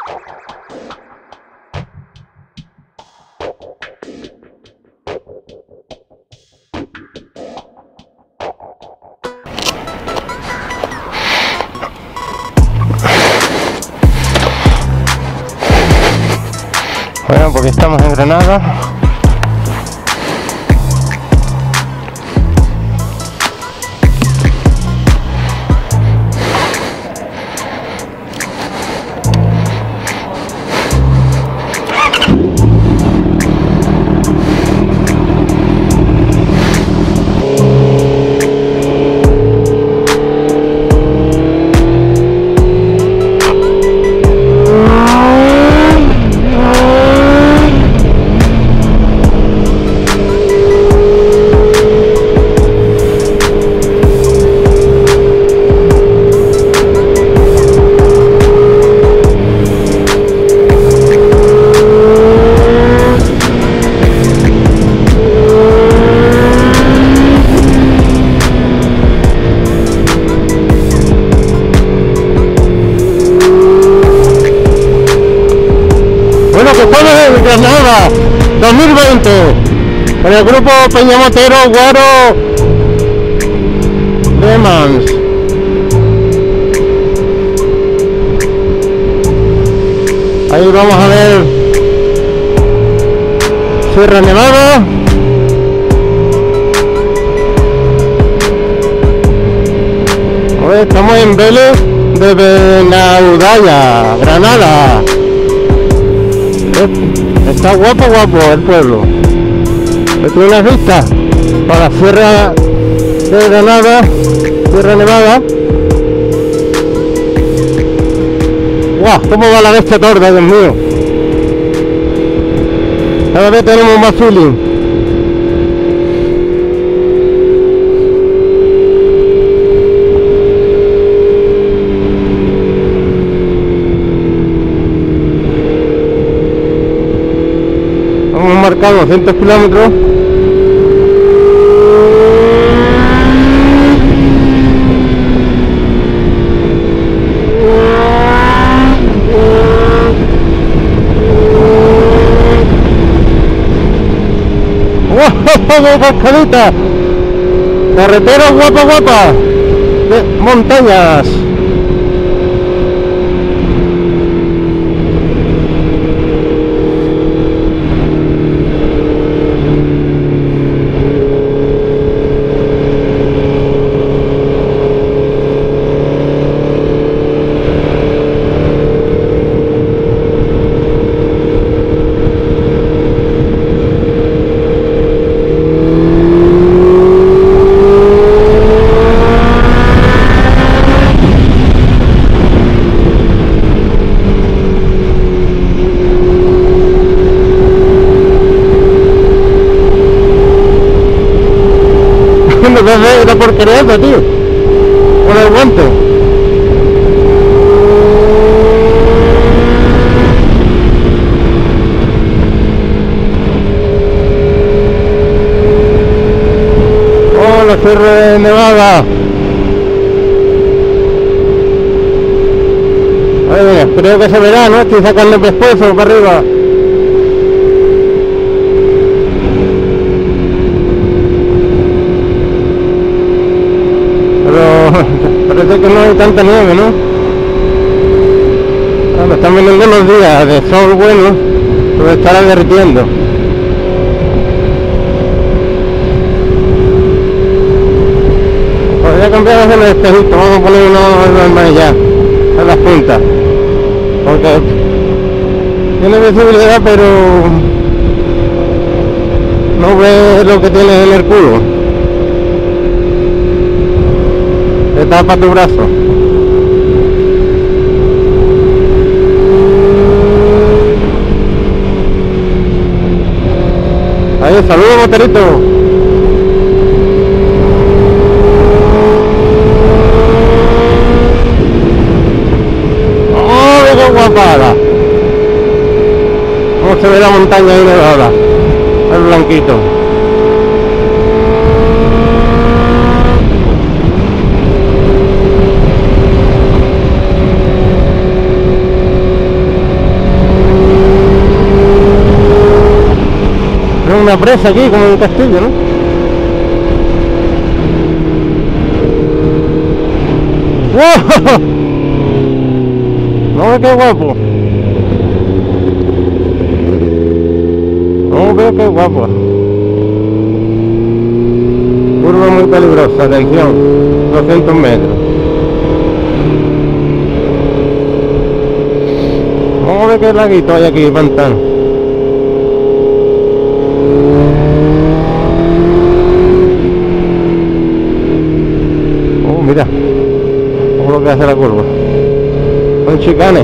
Bueno, porque estamos en Granada. Bueno, que estamos en Granada 2020 con el grupo Peñamotero Guaro Lemans. Ahí vamos a ver Sierra Nevada. Hoy estamos en Vélez de Benaudalla, Granada. Está guapo el pueblo. Esto es una vista para la Sierra de Granada, Sierra Nevada. ¡Guau! ¿Cómo va la bestia torda, Dios mío? Cada vez tenemos más feeling. Hemos marcado 200 kilómetros. ¡Wow! ¡Cascadita! Carretera guapa de montañas. Una porquería esa, tío, con el guante. Oh, la Sierra de Nevada. Ay, mira, creo que se verá, ¿no? Estoy sacando el pescuezo para arriba. Parece que no hay tanta nieve, ¿no? Bueno, están viniendo los días de sol bueno, pero estará derritiendo. Podría cambiar el espejito, vamos a poner uno normal ya, en las puntas. Porque tiene visibilidad, pero no ve lo que tiene en el culo. Te tapa tu brazo. Ahí, saludos, motorito. ¡Oh, qué guapada! ¿Cómo se ve la montaña ahí nevada? El blanquito. una presa aquí, como en un castillo, ¿no? ¡Wow! No ve qué guapo. No veo qué guapo. Curva muy peligrosa, atención. 200 metros. Vamos a ver qué laguito hay aquí, pantano. Oh, mira. Como lo que hace la curva. Son chicanes.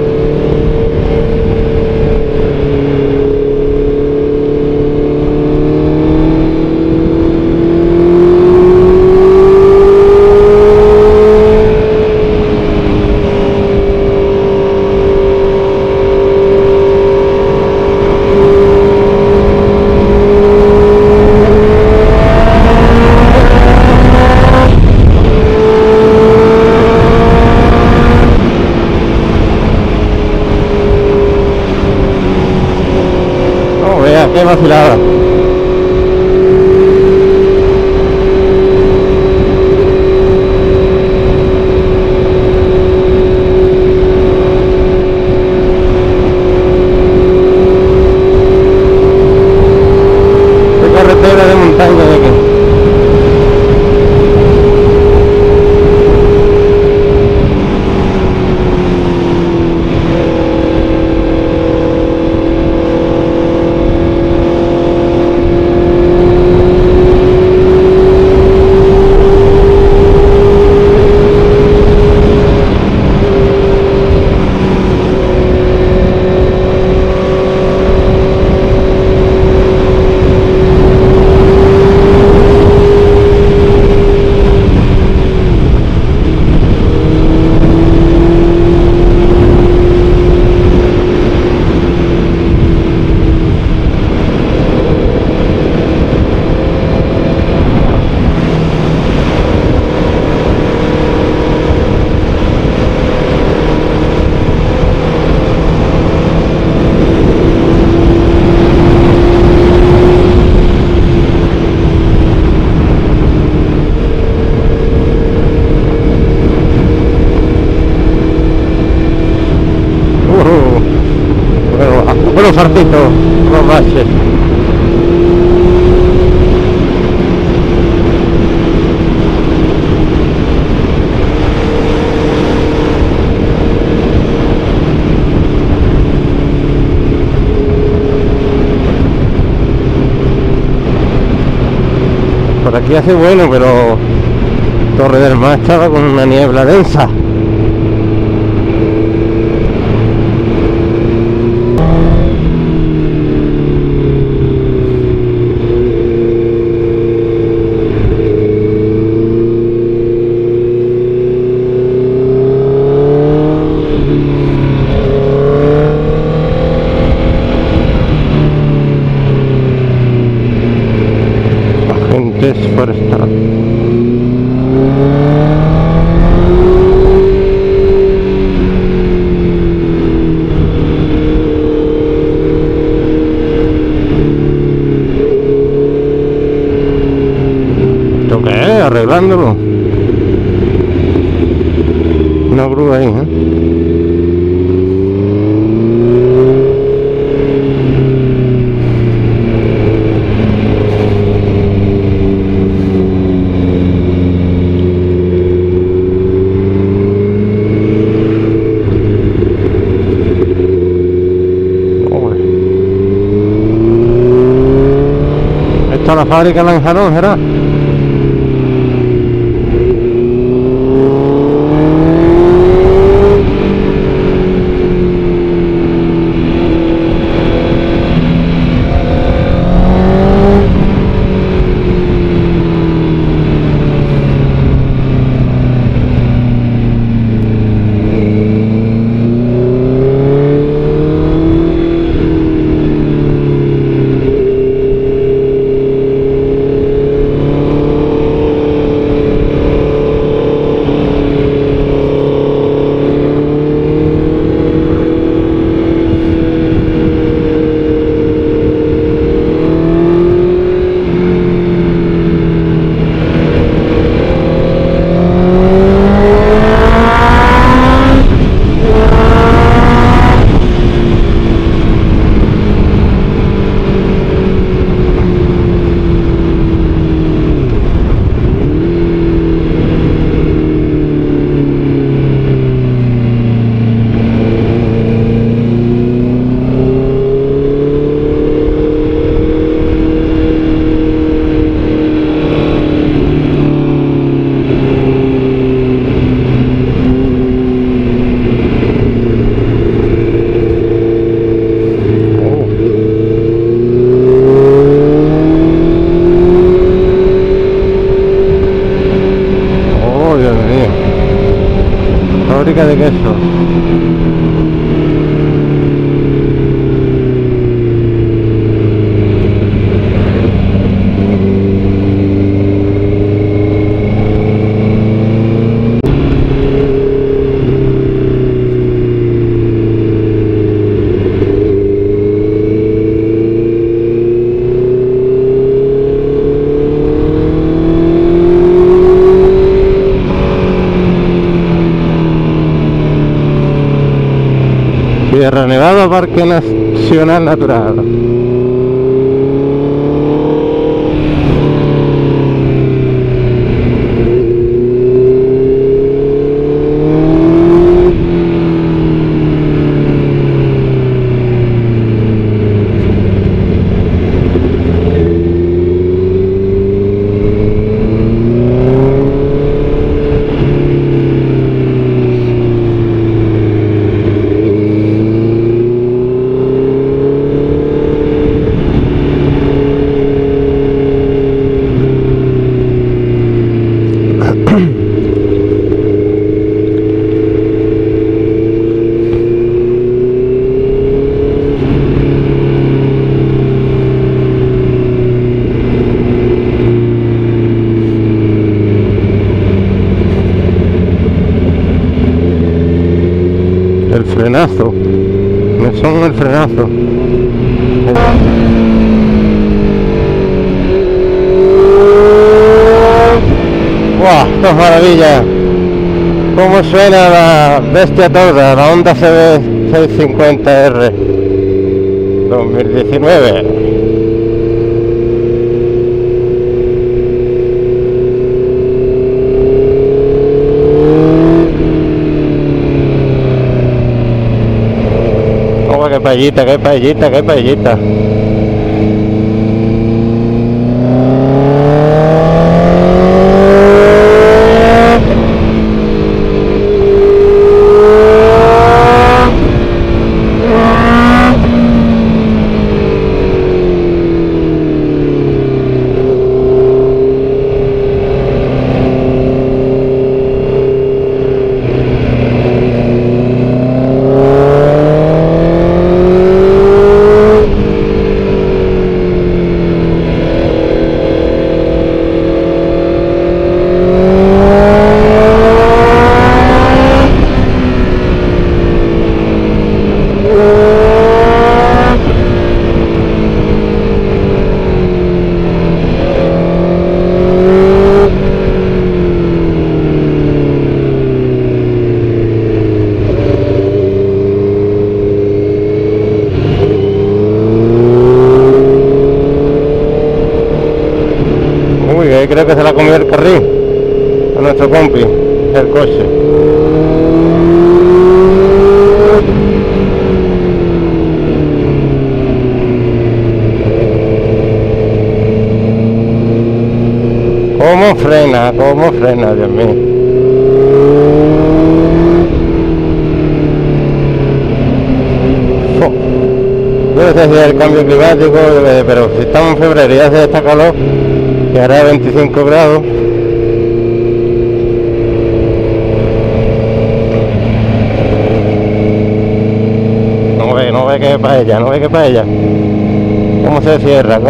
Qué vacilada. Qué carretera de montaña de aquí. Bueno, fartito, los baches. Por aquí hace bueno, pero Torre del Mar estaba con una niebla densa. Forestal. ¿Esto qué es? Arreglándolo. Una grúa ahí, ¿eh? Esta es la fábrica de Lanjarón, ¿será? eso. Sierra Nevada, Parque Nacional Natural. El frenazo, me son el frenazo. ¡Wow! ¡Esto es maravilla! ¿Cómo suena la bestia toda, la Honda CB 650R 2019? Qué paellita, qué paellita, qué paellita. Creo que se la comió el carril a nuestro compi, el coche. ¿Cómo frena, Dios mío? Yo no sé si es el cambio climático, pero si estamos en febrero y hace esta calor, que hará 25 grados. No ve que es para ella, no ve que es para ella. ¿Cómo se cierra?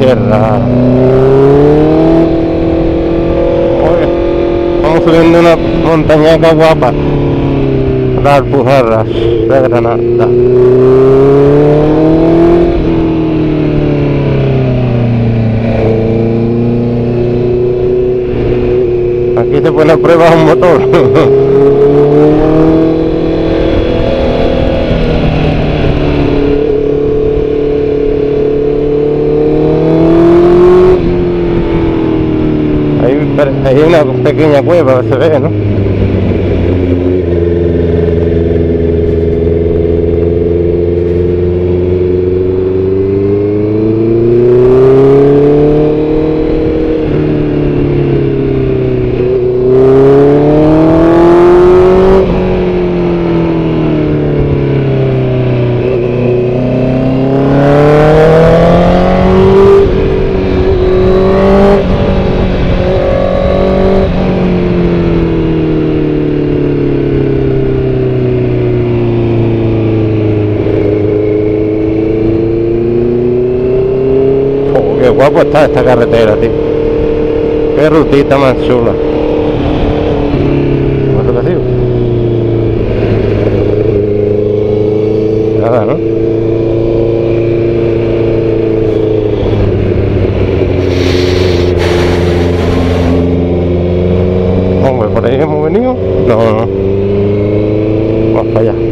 Oye, vamos subiendo una montañaca guapa. Las Alpujarras de Granada. Aquí se pone a prueba un motor. Hay una pequeña cueva, se ve, ¿no? guapo está esta carretera, tío. Qué rutita más chula. ¿No es lo que digo? Nada, ¿no? Hombre, por ahí hemos venido. No, no. Vamos para allá.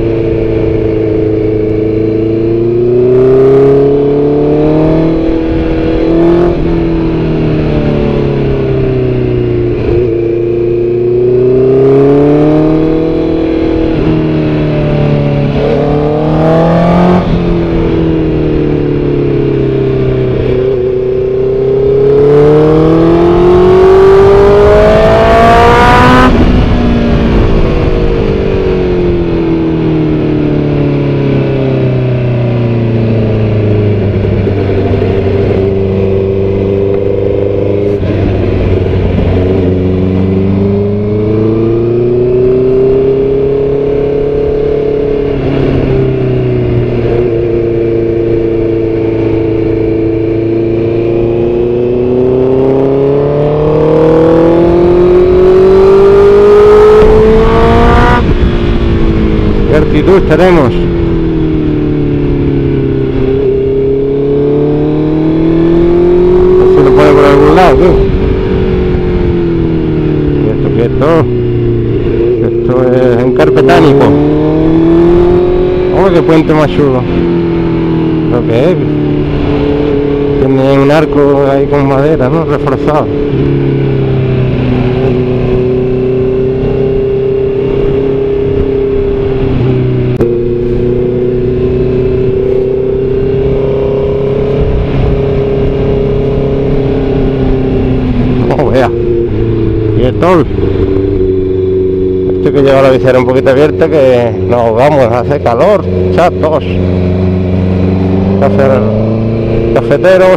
¿Qué altitud estaremos? Se lo pone por algún lado, ¿no? Esto es encarpetánico. Oh, qué puente más chulo. Lo que es. Tiene un arco ahí con madera, ¿no? Reforzado. Y el tol, esto que lleva la visera un poquito abierta, que nos ahogamos, hace calor, chatos, cafeteros.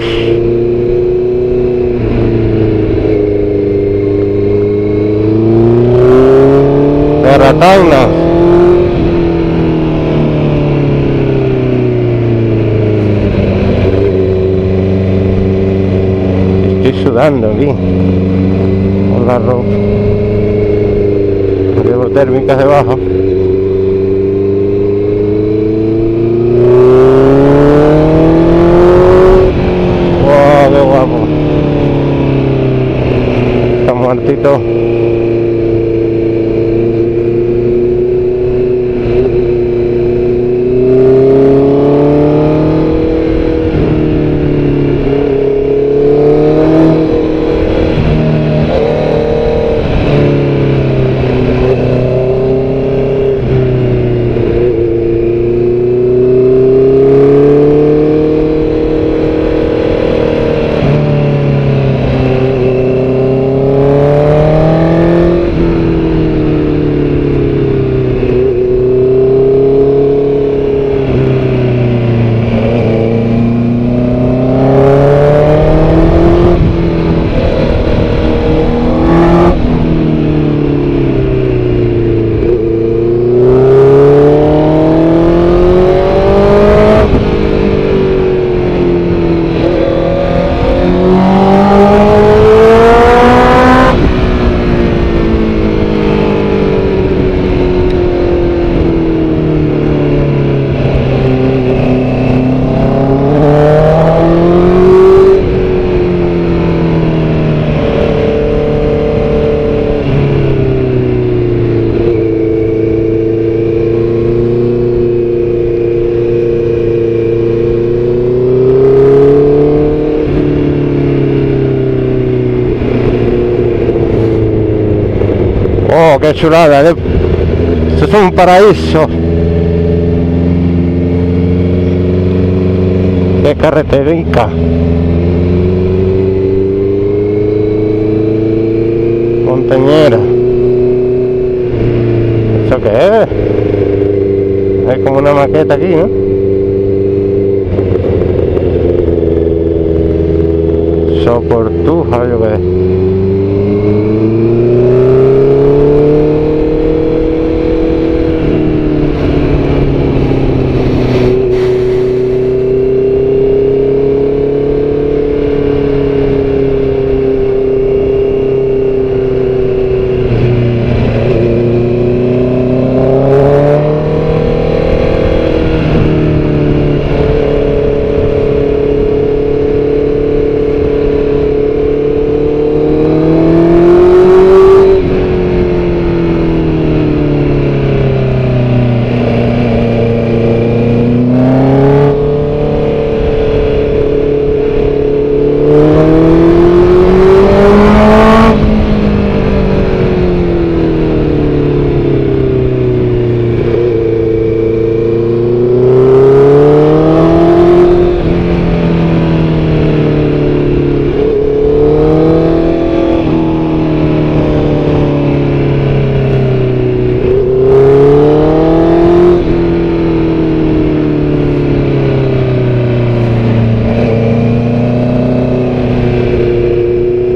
Terrataunas. Estoy sudando aquí. La ropa, llevo térmicas debajo. Wow, qué guapo, está muertito. Oh, qué chulada, esto es un paraíso. Qué carreterica. Montañera. ¿Eso qué es? Hay como una maqueta aquí, ¿no? Soportuja, yo qué sé.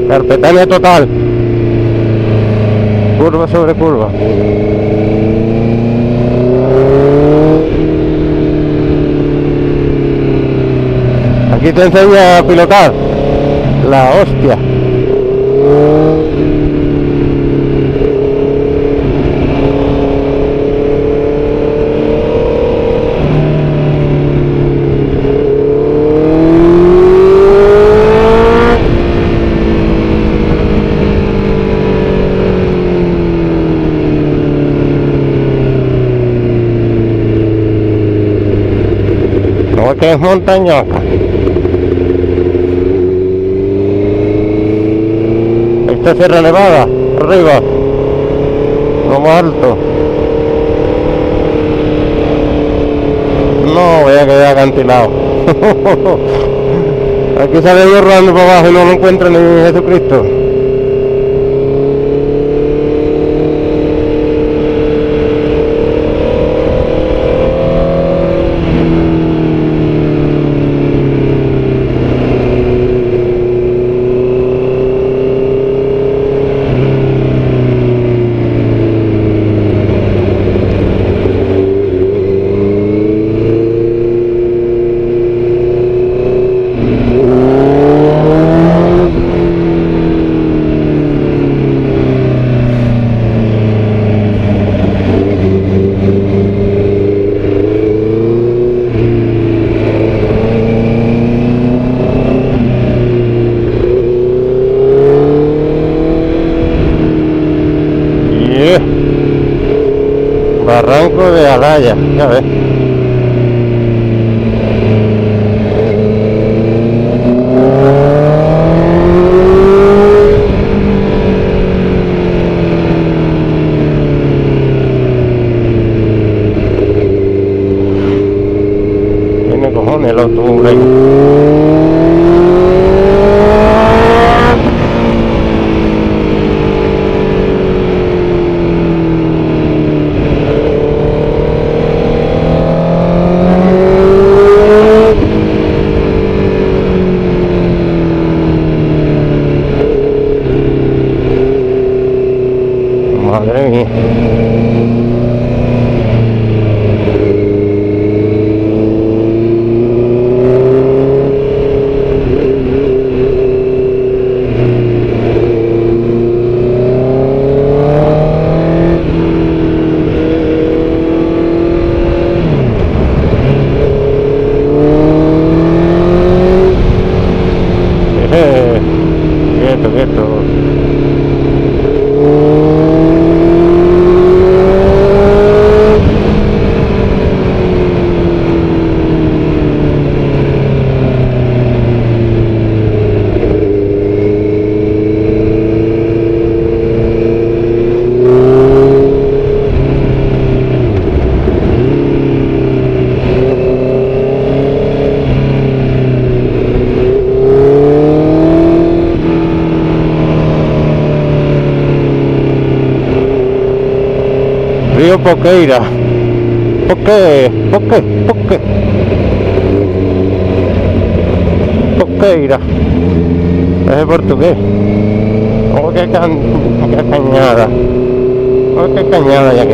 Carpetania total. Curva sobre curva. Aquí te enseña a pilotar. La hostia. No, que es montañosa. Esta Sierra Nevada, arriba, lo más alto. No, voy a quedar acantilado. Aquí sale yo rodando para abajo y no lo encuentro ni Jesucristo. Barranco de Alaya, ya ves. Tiene cojones el autobús ahí. Madre mía. Quieto. Río Poqueira. ¿Por qué? Poqueira. Es portugués. Oh, qué cañada. Oh, qué cañada hay aquí.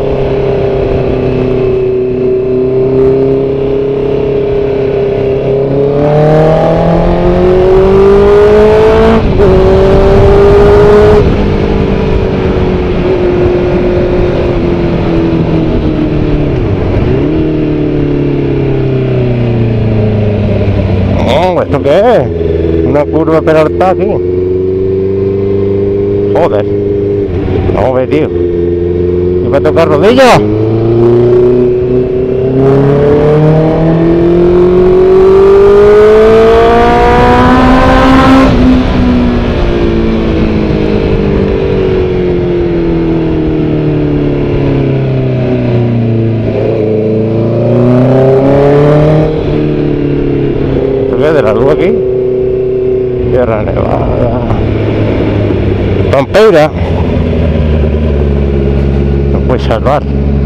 ¿Esto qué es? Una curva peralta aquí. Joder. Vamos a ver, tío. ¿Y va a tocar rodillas? De la luz aquí, Sierra Nevada, Pampeira, no puede salvar,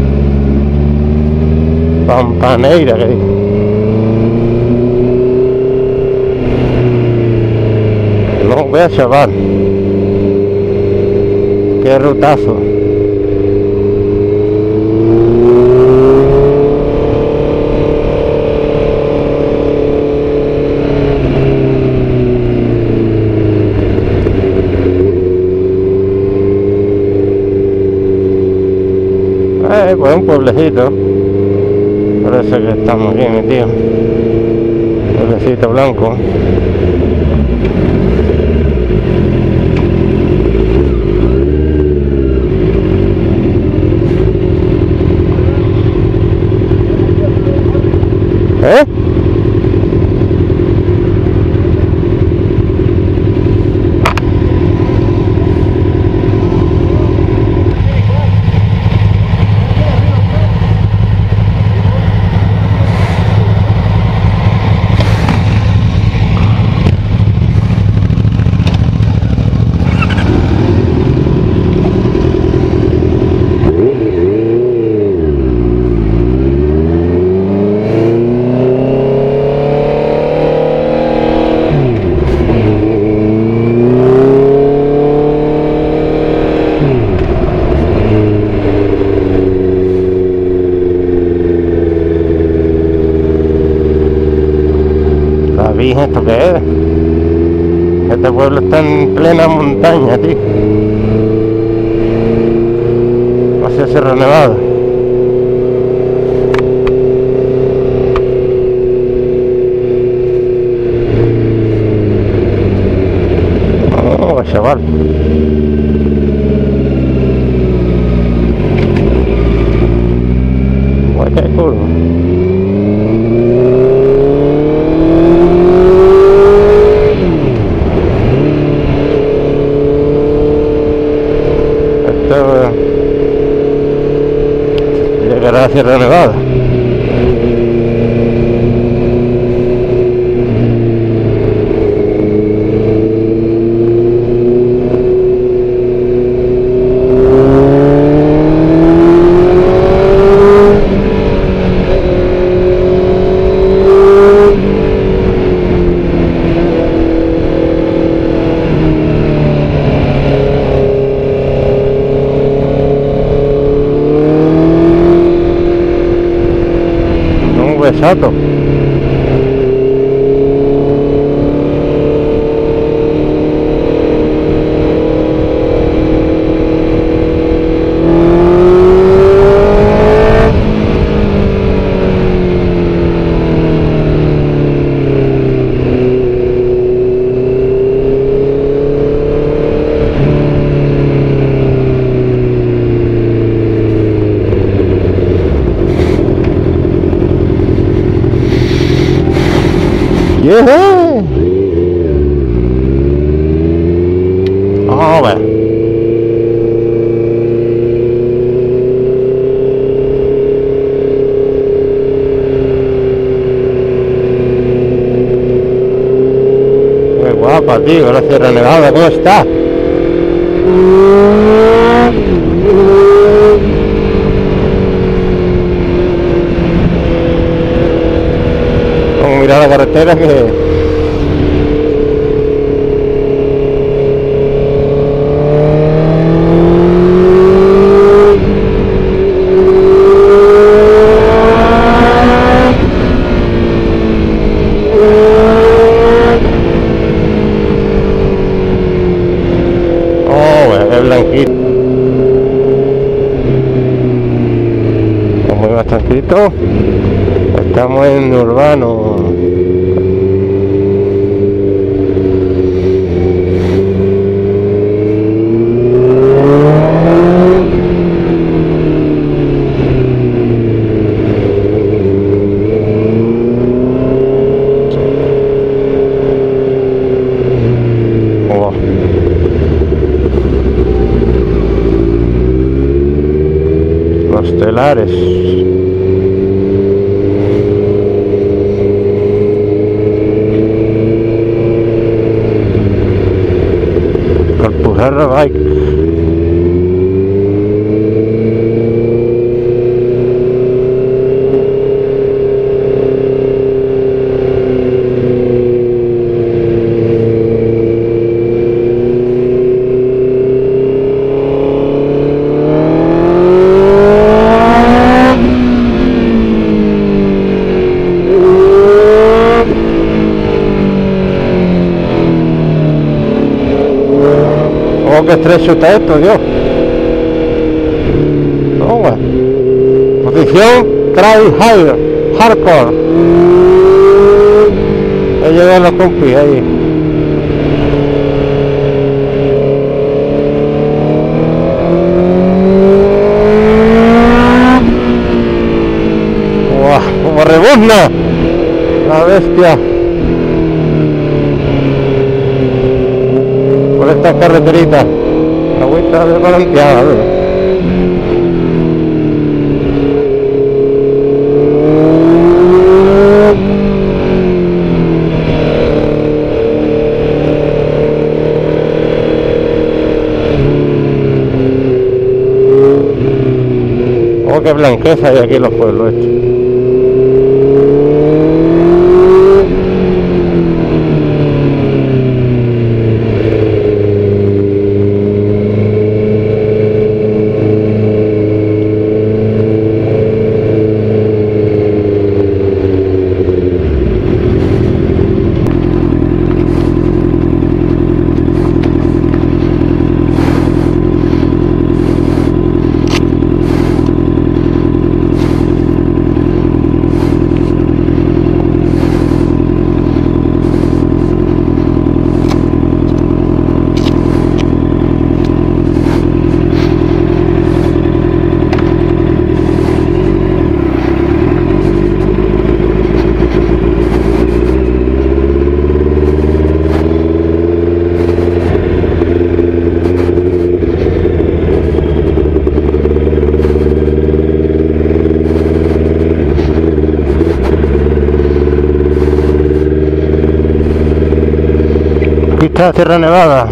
Pampaneira, que digo. No vea, chaval, qué rutazo. Pues un pueblecito, parece que estamos aquí metidos. Pueblecito blanco. ¿Eh? ¿Esto qué es? Este pueblo está en plena montaña, tío. Hacia Sierra Nevada. Oh, chaval. Guay, qué curva. Llegará a Sierra Nevada. Exacto. Yeah. Oh, well. Qué guapa, tío, la Sierra Nevada, ¿cómo está? Mira la carretera que... Oh, es blanquito. Como iba tranquilo. Estamos en urbano. Los telares. Carpujarra Bike. qué estrecho está esto, Dios. No, bueno. Posición Try Higher, Hardcore. Ya llegan los compis ahí. ¡Guau! ¡Como rebuzna! La bestia. Por estas carreteritas. La vuelta de balanceada, ¿no? Oh, qué blanqueza hay aquí en los pueblos estos. Aquí está Sierra Nevada.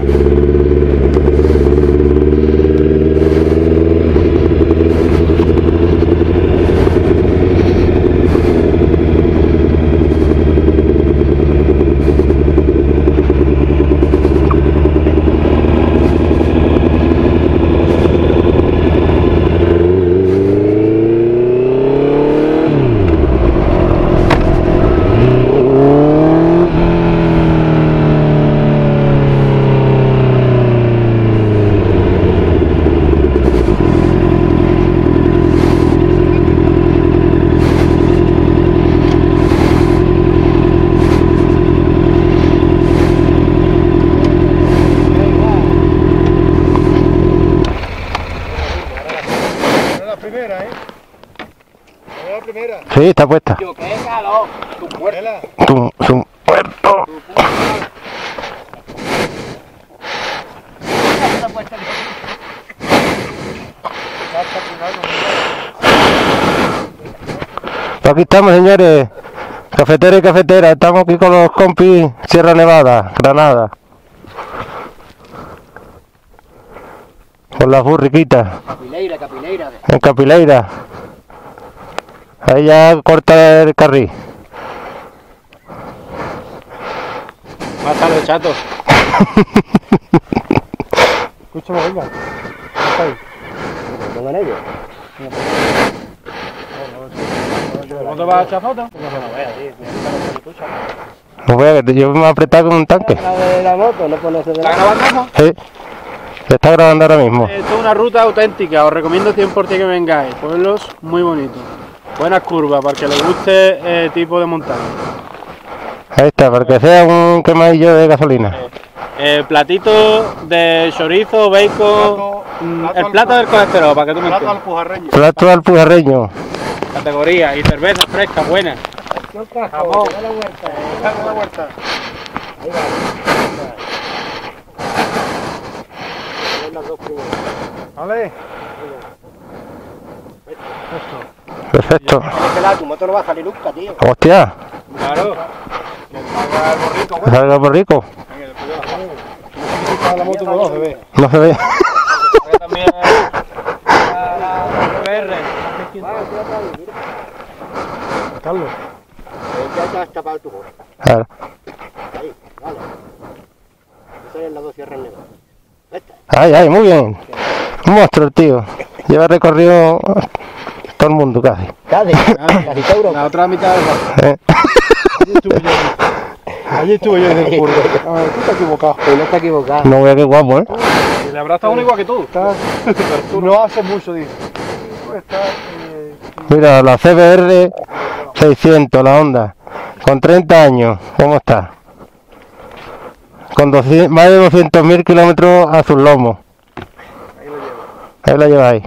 Sí, está puesta. Yo, qué calor. Tu muerta. Su muerto. Pues aquí estamos, señores. Cafetera y cafetera. Estamos aquí con los compis Sierra Nevada, Granada. Con las burriquitas. Capileira, capileira. En Capileira. Ahí ya corta el carril. Más tarde, chato. Escúchame, venga. ¿Pongo en ello? ¿Cuándo vas a echar foto? No vea, que yo me voy a apretar con un tanque. La de la moto, no pones de la... ¿Está grabando? Sí. Se está grabando ahora mismo. Esto es una ruta auténtica, os recomiendo 100% que vengáis. Pueblos muy bonitos. Buenas curvas, para que les guste el tipo de montaña. Ahí está, para que sea un quemadillo de gasolina. Platito de chorizo, bacon, el plato del colesterol, para que tú me entiendas. Plato alpujarreño. Categoría y cerveza fresca, buena. Vamos, da la vuelta. Ahí va. Las dos primeras. Vale. Perfecto. Tu moto no va a salir nunca, tío. Hostia, Claro. que salga por rico. La moto no se ve. No se ve. También la VR. Carlos. Ya te has tapado tu moto. Claro. Ahí, vale. Esa es la dos Sierra Nevada. Ay, ay, muy bien. Un monstruo el tío. Lleva recorrido todo el mundo casi. Casi toda Europa. La otra mitad del ¿Eh? Allí estuve yo en el curso. A ver, tú estás equivocado. Pues no está equivocado. No veo qué guapo, ¿eh? Y le habrá estado uno igual que tú. Tú no haces mucho, dice. Mira, la CBR 600, la Honda, con 30 años, ¿cómo está? Con más de 200.000 kilómetros a sus lomos. Ahí la lleváis.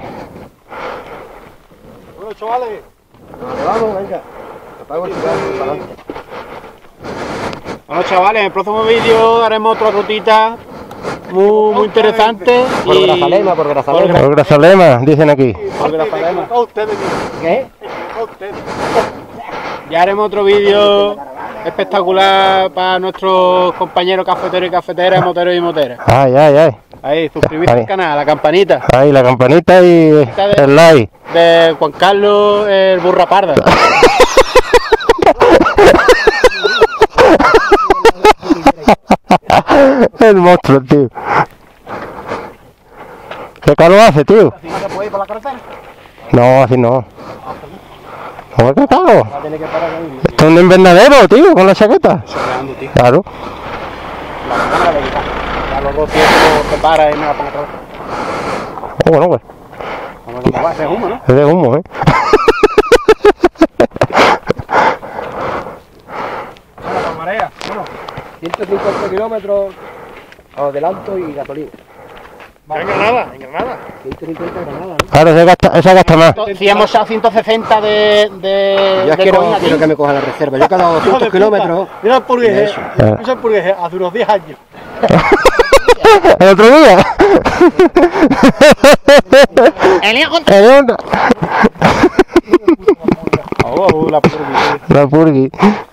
Bueno, chavales. Vamos, venga. Apago el cigarro, para adelante. Bueno, chavales, en el próximo vídeo haremos otra rutita muy interesante. Por Grazalema, por Grazalema. Por Grazalema, dicen aquí. Por Grazalema. ¿Qué? Ya haremos otro vídeo espectacular para nuestros compañeros cafeteros y cafeteras, moteros y moteras. Ay, ay, ay. Ahí, suscribirse Ahí. al canal, la campanita. Ahí, la campanita y el like. De Juan Carlos el Burra Parda. El monstruo, tío. ¿Qué calor hace, tío? ¿No se puede ir por la carretera? No, así no. ¿Cómo que calor? Va a tener que parar ahí. Esto es un invernadero, tío, con la chaqueta. Chorreando, tío. Claro. La cámara de quitar. A los 2 tiempos se para y me la pongo otra vez. Oh, bueno, pues. Vamos a ese humo, ¿no? Es de humo, ¿eh? Bueno, la marea. Bueno, 150 kilómetros adelanto y gasolina. en Granada, en Granada. 150 granadas, ¿no? Claro, esa gasta más. Si hemos echado 160 de Yo es que no coña aquí. quiero que me coja la reserva. Yo cada 200 kilómetros. Mira el purgueje. Eso. Mira el purgueje hace unos 10 años. ¿El otro día? Oh, la purgueje. La purgui.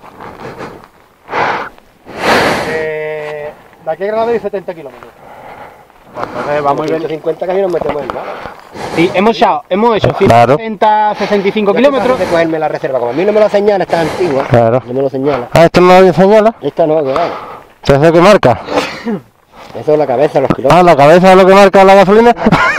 De aquí a Granada hay 70 kilómetros. Entonces vamos a ir. 150 casi nos metemos en nada. Sí, hemos hecho Claro. 160, 65 kilómetros. De cogerme la reserva. Como a mí no me lo señala, está antigua. Claro. No me lo señala. Ah, ¿esto no lo señala? Esta no, que va. ¿Eso qué marca? Eso es la cabeza, los kilómetros. Ah, la cabeza es lo que marca la gasolina.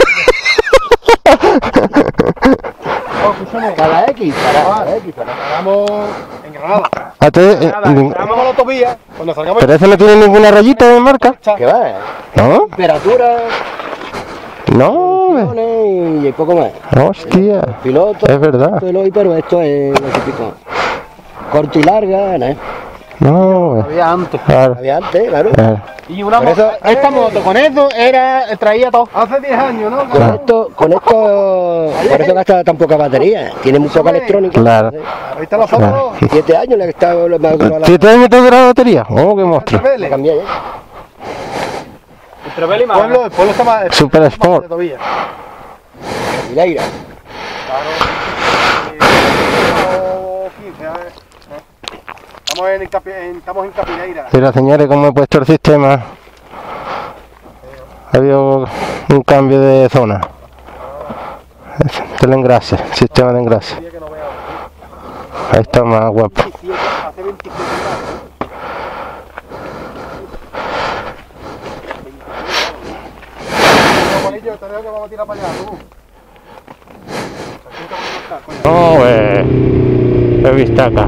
Cada X, cada X, para. Vamos en Granada. Ah, Vamos a la autovía. Cuando salgamos pero eso no tiene ninguna rayita de marca. ¿Qué va? ¿No? Temperatura, No, y poco más. hostia. Piloto, Es verdad. pero esto es lo típico. Corta y larga, ¿no? No, había antes. claro. Había antes, claro. Y una Por moto, eso- esta moto con eso traía todo. Hace 10 años, ¿no? Con esto, por eso gasta tan poca batería. Tiene muy poca electrónica. Claro. Ahí está la foto. Claro. 7 años le ha estado la 7 años te dura la batería. Oh, qué monstruo. la cambié ya. Entre Bel y Málaga. El pueblo está más. Super Sport. Todavía. Y la ira. Estamos en Capineira. Mira, señores, cómo he puesto el sistema. Ha habido un cambio de zona. Este es el engrase, sistema de engrase. Ahí está más guapo. Hace 27 grados. Juanillo, te dejo que vamos a tirar para allá, tú. No, he visto acá.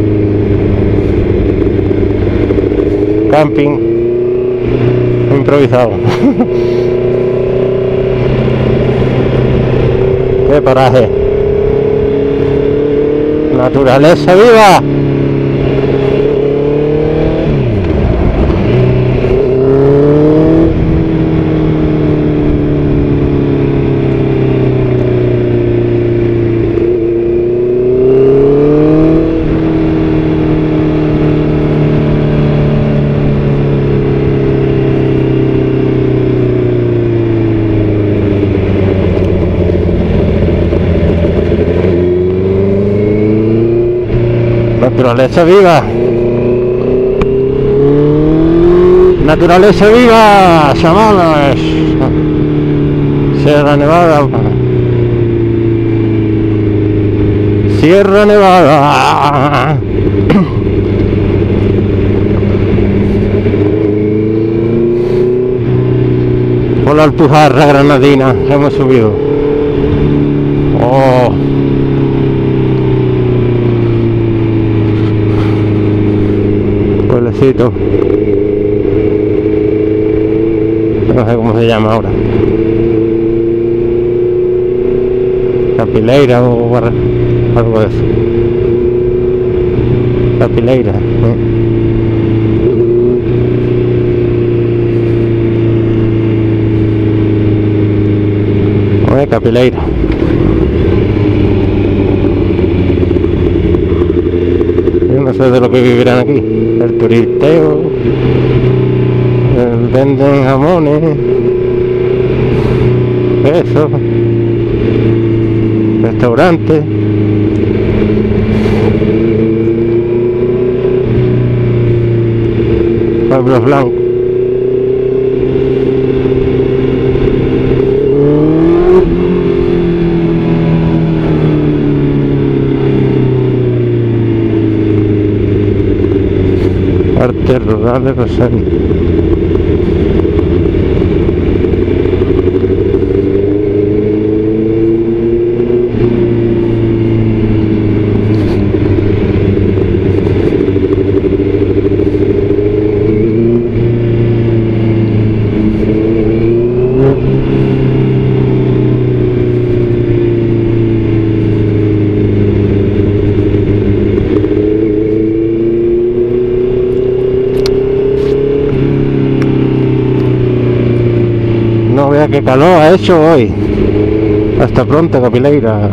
Camping improvisado. Qué paraje. Naturaleza viva. Naturaleza viva. Naturaleza viva, chamanes. Sierra Nevada. Sierra Nevada. Por la Alpujarra granadina hemos subido. Oh. avioncito. No sé cómo se llama ahora. Capileira o algo de eso. Capileira. Capileira. Yo no sé de lo que vivirán aquí. El turisteo, venden jamones, queso, restaurantes. Pueblos blancos. Arte rural de Rosario. No vea qué calor ha hecho hoy. Hasta pronto, Capileira.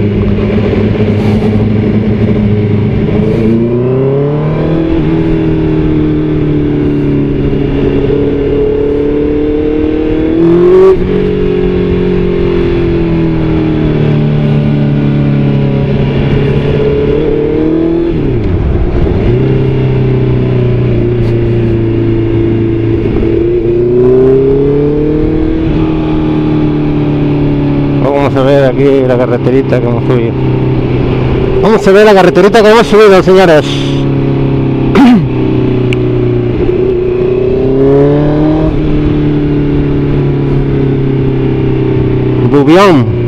Se ve aquí la carreterita que hemos subido. ¿Cómo se ve la carreterita que hemos subido, señores? Bubión.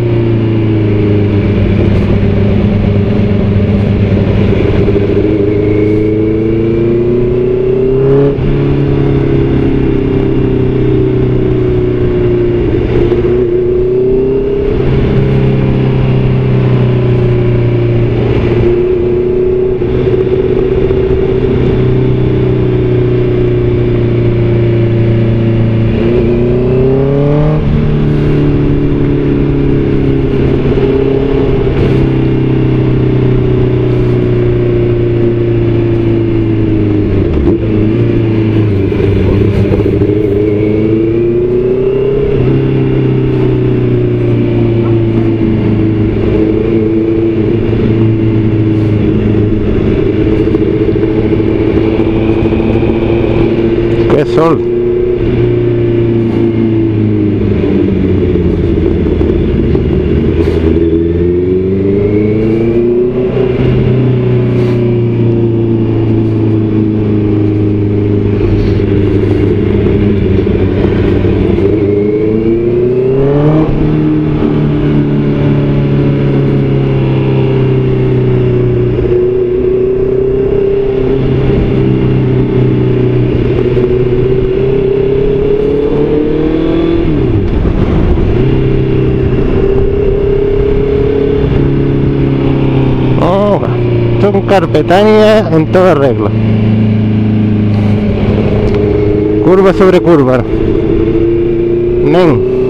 ¡Qué sol! Son carpetañas en toda regla. Curva sobre curva. Nen.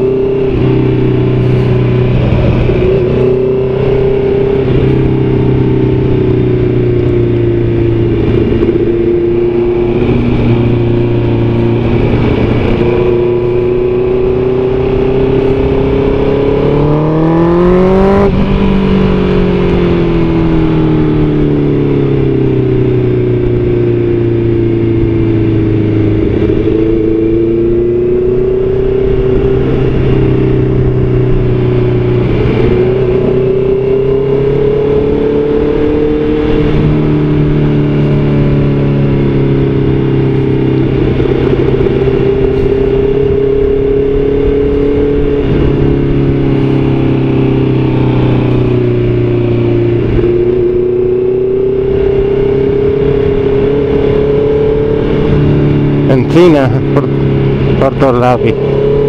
encinas por todos lados aquí.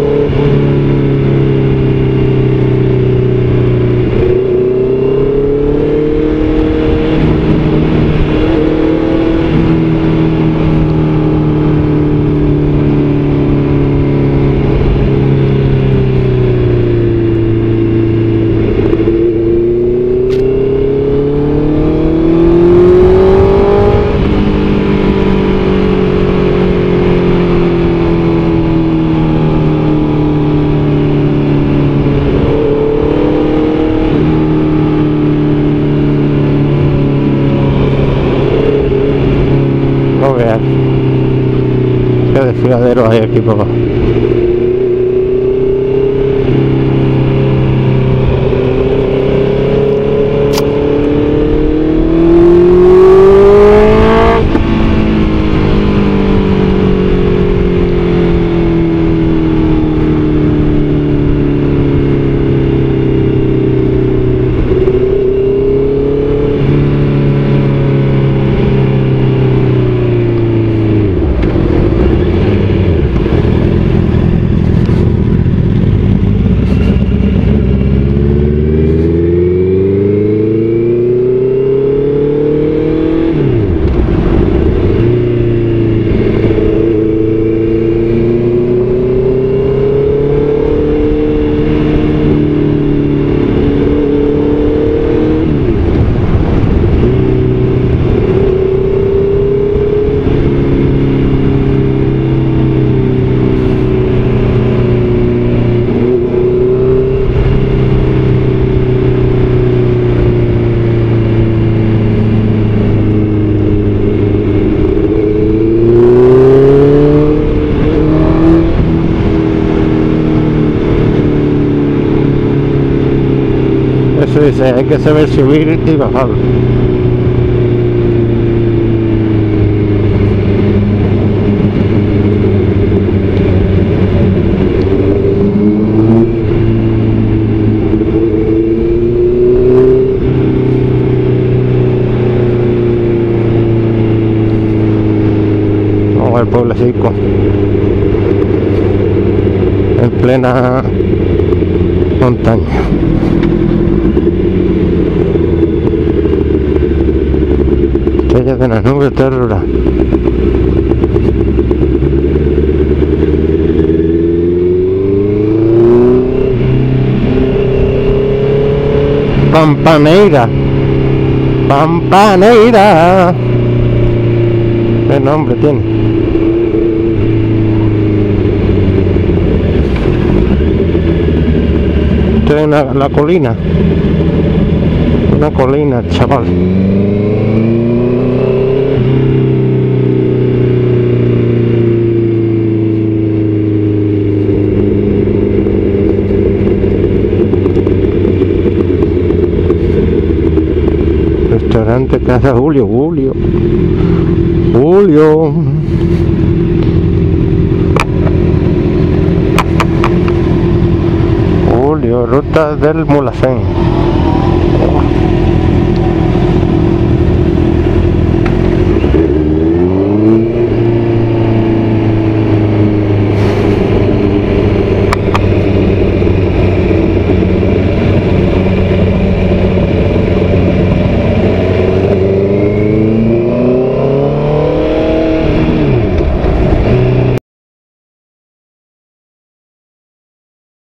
No veas qué desfiladeros hay aquí por abajo. Eso dice, hay que saber subir y bajar. Vamos al pueblecito en plena montaña. Estrellas de las nubes de rural. Pampaneira. Pampaneira. ¿Qué nombre tiene? Esto es la colina. Una colina, chaval. Restaurante Casa Julio. Julio, ruta del Mulhacén.